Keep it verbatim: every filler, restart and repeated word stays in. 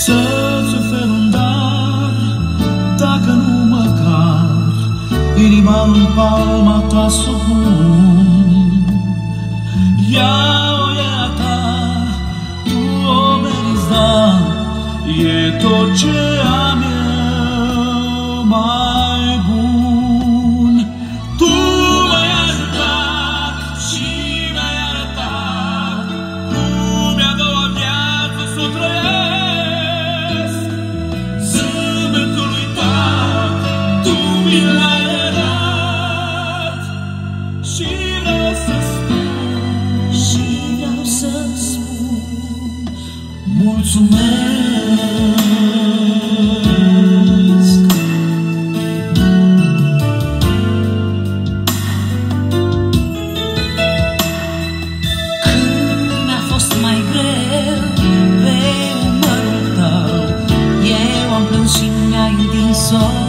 să-ți ofer un dar, dacă nu măcar inima în palma ta s-o pun. Ia-o, e a ta, tu o meriți, dar e tot ce am eu mai bun. Tu m-ai ajutat și mi-ai arătat lumea a doua viață s-o trăiesc. Zâmbetul uitat, tu mi l-ai dat și vreau să spun, și vreau să spun mulțumesc. So